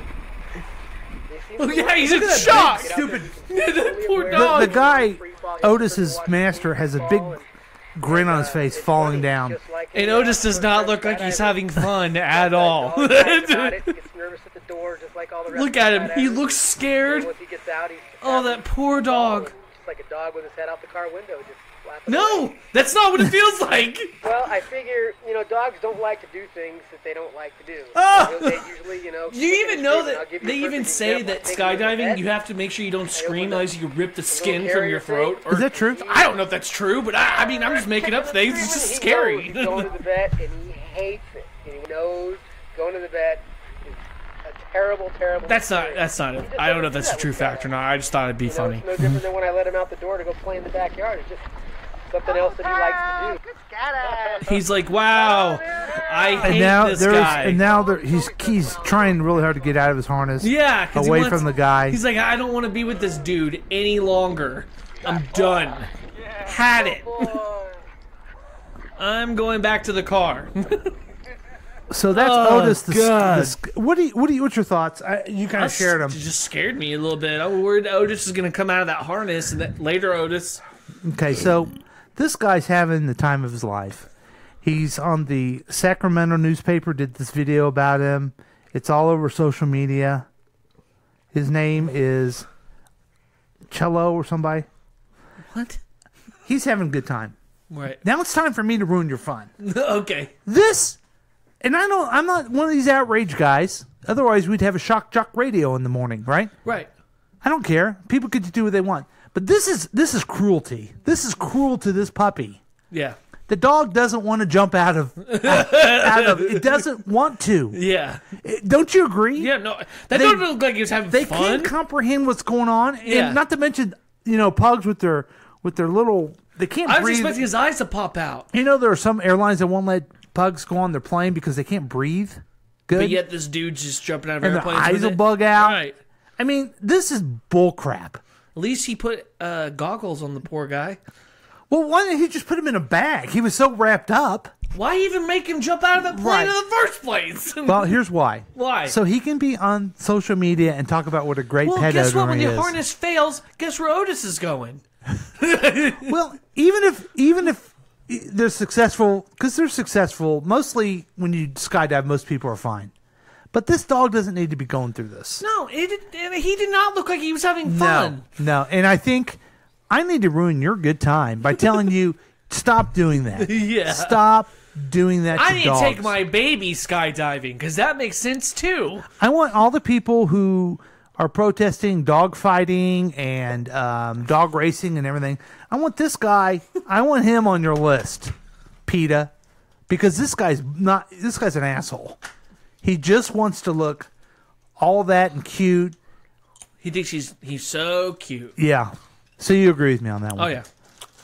Oh yeah, he's in shock. Stupid. That poor dog. The guy, Otis's master, has a big grin on his face, falling down. And Otis does not look like he's having fun at all. Gets nervous at the door, just like all the rest Look of at the him. He looks scared. Once he gets out, he's Oh, that poor dog. just like a dog with his head out the car window, just flapping No, away. that's not what it feels like. Well, I figure, dogs don't like to do things that they don't like to do. Oh! They usually, You even know that give you they a even perfect say example. that Take them in the skydiving, bed. you have to make sure you don't scream unless you rip the skin from carrier your thing. throat. Is that true? I don't know if that's true, but I mean, I'm just making up things. It's just scary. He knows going to the vet, and he hates it. And he knows going to the vet is a terrible, terrible That's not experience. it. I don't know if that's a true fact or not. I just thought it'd be funny. It's no different than when I let him out the door to go play in the backyard. It's just something else that he likes to do. He's like, wow, I hate this guy. And now he's trying really hard to get out of his harness. Yeah, 'cause away from the guy. He's like, I don't want to be with this dude any longer. I'm done. Had it. I'm going back to the car. So that's Otis. What's your thoughts? You kind of shared them. It just scared me a little bit. I'm worried Otis is going to come out of that harness, and that later Otis. Okay, so this guy's having the time of his life, He's on the Sacramento newspaper, did this video about him. It's all over social media. His name is Cello or somebody. What? He's having a good time. Right. Now it's time for me to ruin your fun. Okay. And I'm not one of these outrage guys. Otherwise, we'd have a shock jock radio in the morning, right? Right. I don't care. People get to do what they want. But this is cruelty. This is cruel to this puppy. Yeah. The dog doesn't want to jump out of it. Doesn't want to. Yeah. Don't you agree? Yeah, no. That don't look like he was having They fun. can't comprehend what's going on. Yeah. And not to mention, pugs with their little, they can't I was breathe. expecting his eyes to pop out. There are some airlines that won't let pugs go on their plane because they can't breathe good. But yet this dude's just jumping out of and their airplanes eyes with will it. bug out. Right. I mean, this is bull crap. At least he put goggles on the poor guy. Well, why didn't he just put him in a bag? He was so wrapped up. Why even make him jump out of the plane in the first place? Well, here's why. Why? So he can be on social media and talk about what a great pet guess what? owner When he the is. harness fails, guess where Otis is going? Well, even if they're successful, because they're successful, mostly when you skydive, most people are fine. But this dog doesn't need to be going through this. No, he did not look like he was having fun. No. And I think I need to ruin your good time by telling you, stop doing that. Yeah. Stop doing that to I need dogs. to take my baby skydiving, because that makes sense, too. I want all the people who are protesting dog fighting and dog racing and everything. I want this guy. I want him on your list, PETA, because this guy's an asshole. He just wants to look all that and cute. He thinks he's so cute. Yeah. So you agree with me on that one? Oh, yeah.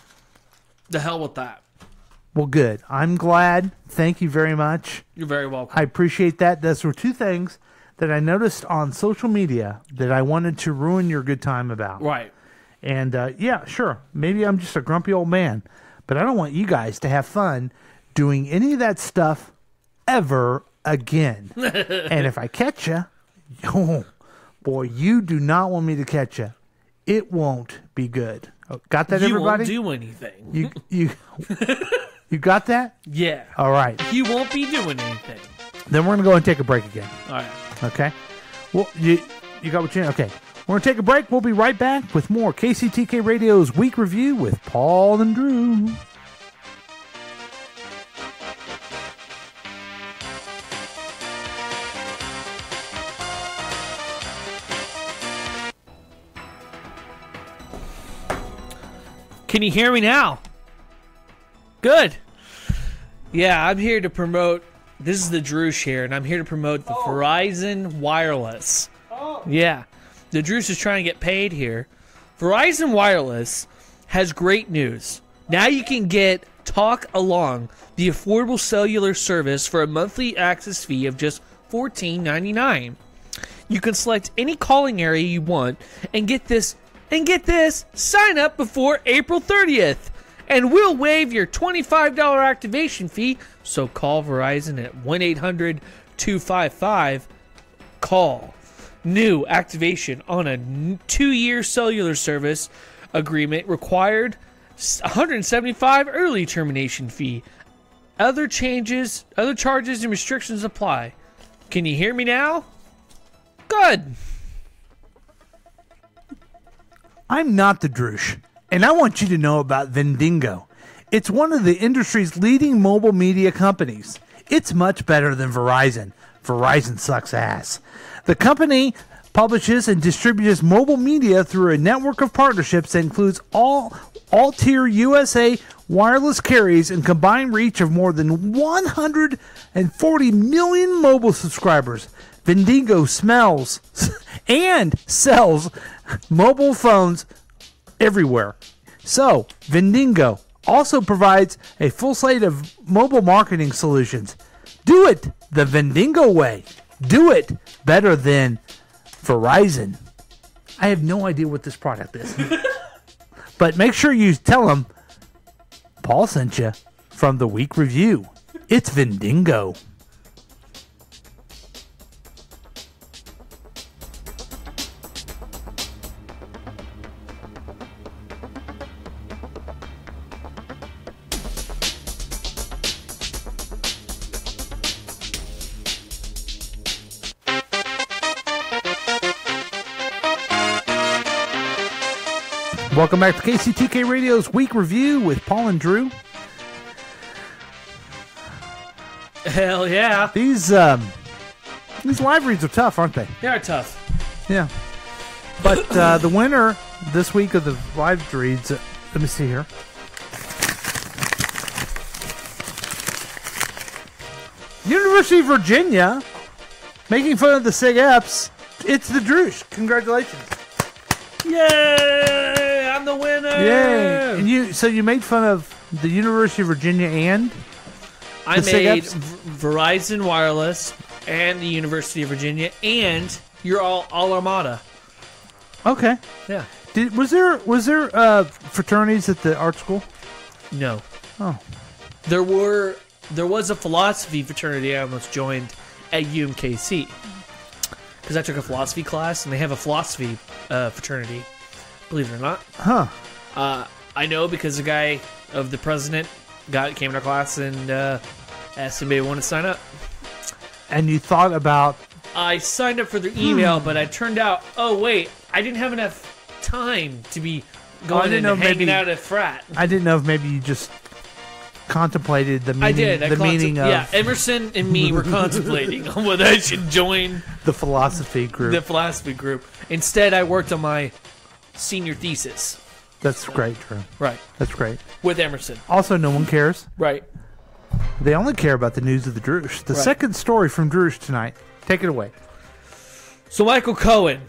The hell with that. Well, good. I'm glad. Thank you very much. You're very welcome. I appreciate that. Those were two things that I noticed on social media that I wanted to ruin your good time about. Right. And, yeah, sure. Maybe I'm just a grumpy old man, but I don't want you guys to have fun doing any of that stuff ever again. And if I catch you, oh, boy, you do not want me to catch you. It won't be good. Oh, got that, everybody? You won't do anything. You got that? Yeah. All right. You won't be doing anything. Then we're going to go and take a break again. All right. Okay. Well, you got what you need? Okay. We're going to take a break. We'll be right back with more KCTK Radio's Week Review with Paul and Drew. Can you hear me now? Good. Yeah, I'm here to promote. This is the Droosh here, and I'm here to promote the Verizon Wireless. Yeah, the Droosh is trying to get paid here. Verizon Wireless has great news. Now you can get Talk Along, the affordable cellular service, for a monthly access fee of just $14.99. You can select any calling area you want and get this. Sign up before April 30th, and we'll waive your $25 activation fee. So call Verizon at 1-800-255-CALL. New activation on a 2-year cellular service agreement required. $175 early termination fee. Other charges and restrictions apply. Can you hear me now? Good. I'm not the Droosh, and I want you to know about Vendingo. It's one of the industry's leading mobile media companies. It's much better than Verizon. Verizon sucks ass. The company publishes and distributes mobile media through a network of partnerships that includes all-tier USA wireless carriers and combined reach of more than 140 million mobile subscribers. Vendingo smells and sells mobile phones everywhere. So, Vendingo also provides a full slate of mobile marketing solutions. Do it the Vendingo way. Do it better than Verizon. I have no idea what this product is. But make sure you tell them Paul sent you from the Week Review. It's Vendingo. Welcome back to KCTK Radio's Week Review with Paul and Drew. Hell yeah. These live reads are tough, aren't they? They are tough. Yeah. But the winner this week of the live reads, let me see here. University of Virginia, making fun of the Sig Eps. It's the Droosh. Congratulations. Yay! I'm the winner! Yay! And you made fun of the University of Virginia and I the Sig made Eps? Verizon Wireless and the University of Virginia and your all Armada. Okay. Yeah. Was there fraternities at the art school? No. Oh. There was a philosophy fraternity I almost joined at UMKC. Because I took a philosophy class, and they have a philosophy fraternity, believe it or not. Huh. I know because the guy of the president came to our class and asked if anybody wanted to sign up. And you thought about... I signed up for their email, but it turned out, oh wait, I didn't have enough time to be going and hanging out at a frat. I didn't know if maybe you just contemplated the meaning, I did. the meaning of... Yeah, Emerson and me were contemplating on whether I should join the philosophy group. The philosophy group. Instead, I worked on my senior thesis. That's great, Drew. Right. That's great. With Emerson. Also, no one cares. Right. They only care about the news of the Droosh. The second story from Droosh tonight. Take it away. So, Michael Cohen.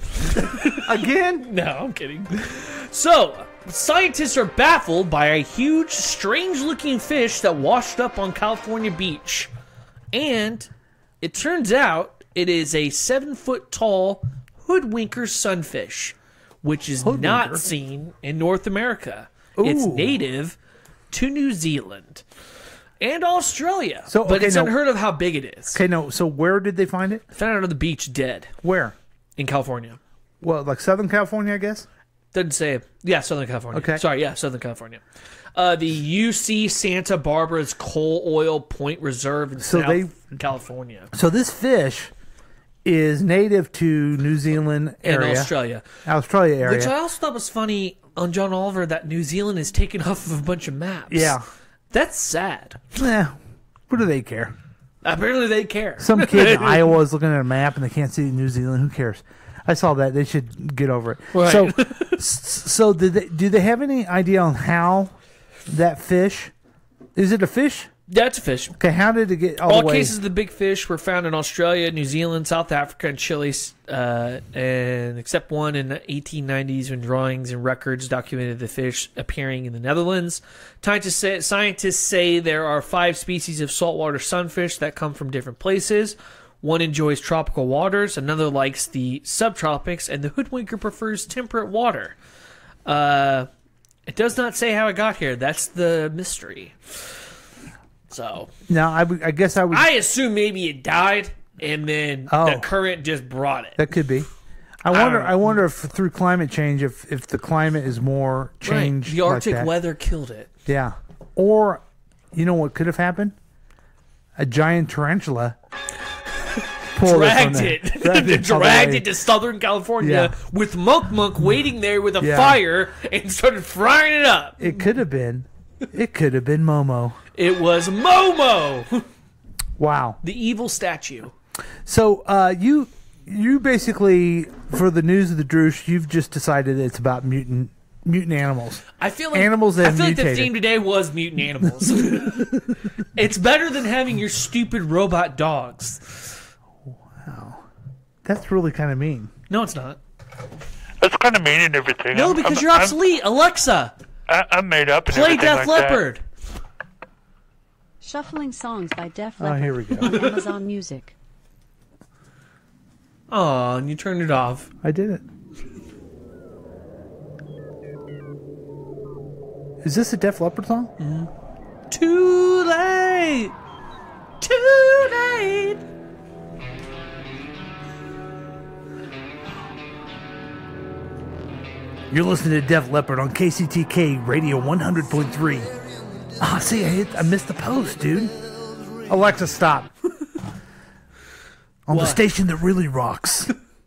Again? No, I'm kidding. So, scientists are baffled by a huge, strange-looking fish that washed up on California beach. And it turns out it is a 7-foot-tall hoodwinker sunfish, which is not seen in North America. It's native to New Zealand and Australia. But it's unheard of how big it is. Okay, no. So where did they find it? Found it on the beach dead. Where? In California. Well, like Southern California, I guess? Doesn't say. Yeah, Southern California. Okay. Sorry, yeah, Southern California. The UC Santa Barbara's Coal Oil Point Reserve in South California. So this fish is native to New Zealand area. And Australia. Australia area. Which I also thought was funny on John Oliver that New Zealand is taken off of a bunch of maps. Yeah. That's sad. Yeah. What do they care? Apparently they care. Some kid in Iowa is looking at a map and they can't see New Zealand. Who cares? I saw that. They should get over it. Right. So do they have any idea on how that fish... Is it a fish? Yeah, it's a fish. Okay, how did it get all All the way... cases of the big fish were found in Australia, New Zealand, South Africa, and Chile, and except one in the 1890s when drawings and records documented the fish appearing in the Netherlands. Scientists say there are 5 species of saltwater sunfish that come from different places. One enjoys tropical waters, another likes the subtropics, and the hoodwinker prefers temperate water. It does not say how it got here. That's the mystery. So now, I guess I would. I assume maybe it died, and then the current just brought it. That could be. I wonder if through climate change, if the climate is more changed, the Arctic like that. weather killed it. Yeah, or you know what could have happened? A giant tarantula dragged it to Southern California with Monk waiting there with a fire and started frying it up. It could have been. It could have been Momo. It was Momo. Wow. The evil statue. So you basically, for the news of the Droosh, you've just decided it's about mutant animals. I feel like animals that I feel like the mutated. theme today was mutant animals. It's better than having your stupid robot dogs. Wow. That's really kind of mean. No, it's not. That's kind of mean and everything. No, because you're obsolete. Alexa. I'm made up and play everything Def like Leppard. Shuffling songs by Def Leppard here we go. on Amazon Music. Oh, and you turned it off. I did it. Is this a Def Leppard song? Mm-hmm. Too late. Too late. You're listening to Def Leppard on KCTK Radio 100.3. Ah, see, I missed the post, dude. Alexa, stop. On the station that really rocks.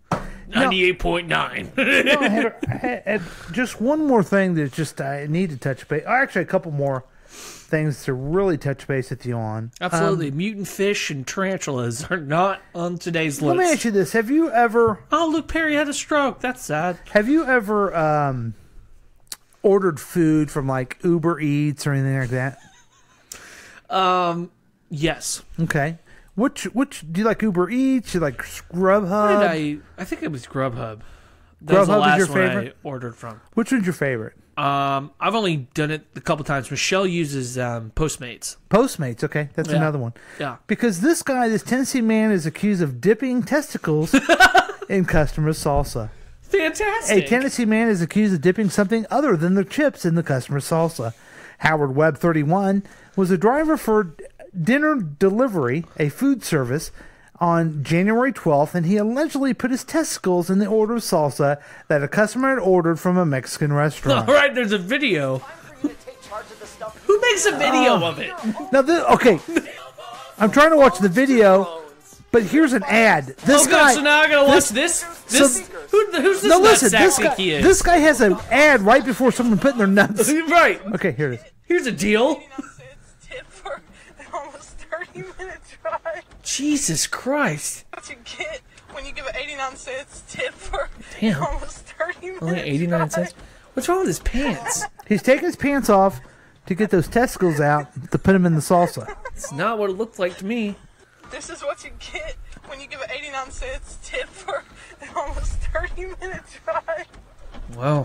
98.9. I had just one more thing that just I need to touch base. Actually, a couple more things to really touch base with you on. Absolutely. Mutant fish and tarantulas are not on today's list. Let me ask you this. Have you ever... Oh, Luke Perry had a stroke. That's sad. Have you ever ordered food from like Uber Eats or anything like that? Yes. Okay. Which do you like Uber Eats? You like Grubhub? What did I think it was Grubhub. That Grubhub was the last is your one favorite? I ordered from. Which one's your favorite? I've only done it a couple times. Michelle uses Postmates. Postmates, okay. That's another one. Yeah. Because this Tennessee man is accused of dipping testicles in customer salsa. Fantastic. A Tennessee man is accused of dipping something other than the chips in the customer salsa. Howard Webb, 31, was a driver for dinner delivery, a food service, on January 12th, and he allegedly put his testicles in the order of salsa that a customer had ordered from a Mexican restaurant. All right, there's a video. Who makes a video of it? Now, okay, I'm trying to watch the video, but here's an ad. This guy. So now I gotta watch this. Who's this no, listen, nutsack think he is? This guy has an ad right before someone putting their nuts. Right. Okay, here it is. Here's a deal. 89 cents tip for almost 30-minute drive. Jesus Christ. What you get when you give an 89 cents tip for Damn. almost 30 minutes. Only 89 cents? What's wrong with his pants? He's taking his pants off to get those testicles out to put them in the salsa. It's not what it looked like to me. This is what you get when you give an 89 cents tip for almost 30-minute drive. Wow.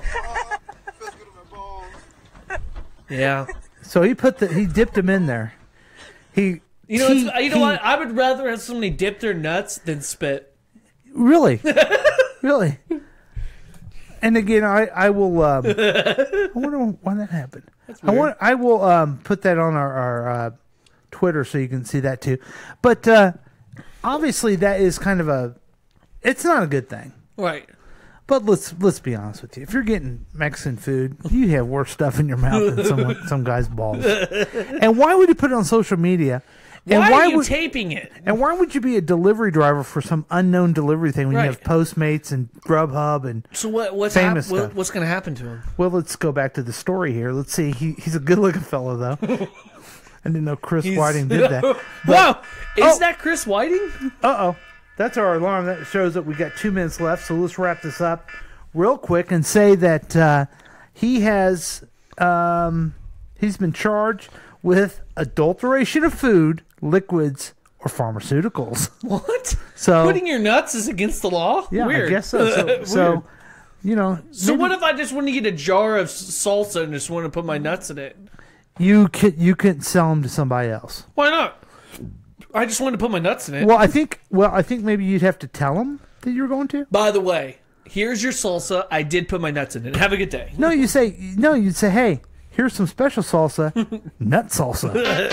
Yeah. So he dipped them in there. You know what? I would rather have somebody dip their nuts than spit. Really? Really? And again, I will. I wonder why that happened. I will put that on our Twitter so you can see that too. But obviously, that is kind of it's not a good thing, right? But let's be honest with you. If you're getting Mexican food, you have worse stuff in your mouth than some guy's balls. And why would you put it on social media? And why are you taping it? And why would you be a delivery driver for some unknown delivery thing when you have Postmates and Grubhub and what's famous stuff? What's going to happen to him? Well, let's go back to the story here. Let's see. He's a good-looking fellow, though. I didn't know Chris Whiting did that. Wow! Is that Chris Whiting? Uh-oh. That's our alarm. That shows that we got 2 minutes left, so let's wrap this up real quick and say that he has he's been charged with adulteration of food, liquids, or pharmaceuticals. What? So putting your nuts is against the law? Yeah, Weird. I guess so. So you know. So what if I just want to get a jar of salsa and just want to put my nuts in it? You could sell them to somebody else. Why not? I just want to put my nuts in it. Well, I think maybe you'd have to tell them that you're going to. By the way, here's your salsa. I did put my nuts in it. Have a good day. You'd say, hey, here's some special salsa, nut salsa.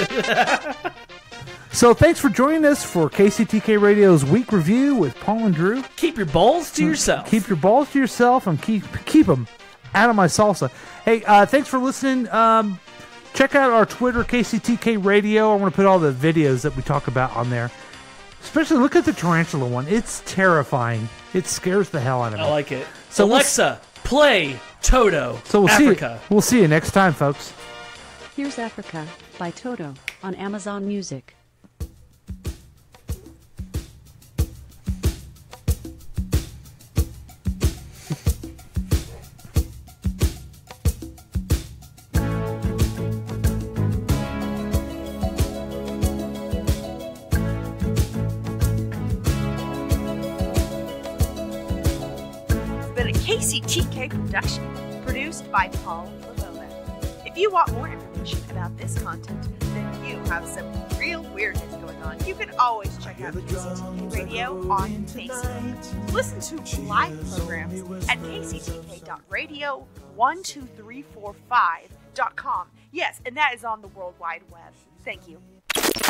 So thanks for joining us for KCTK Radio's Week Review with Paul and Drew. Keep your balls to yourself. Keep your balls to yourself and keep them out of my salsa. Hey, thanks for listening. Check out our Twitter, KCTK Radio. I want to put all the videos that we talk about on there. Especially look at the tarantula one. It's terrifying. It scares the hell out of me. I like it. So Alexa, play Toto. So Africa. We'll see you next time, folks. Here's Africa by Toto on Amazon Music. KCTK production, produced by Paul Lavona. If you want more information about this content, then you have some real weirdness going on. You can always check out KCTK Radio on Facebook. Listen to live programs at kctk.radio12345.com. Yes, and that is on the World Wide Web. Thank you.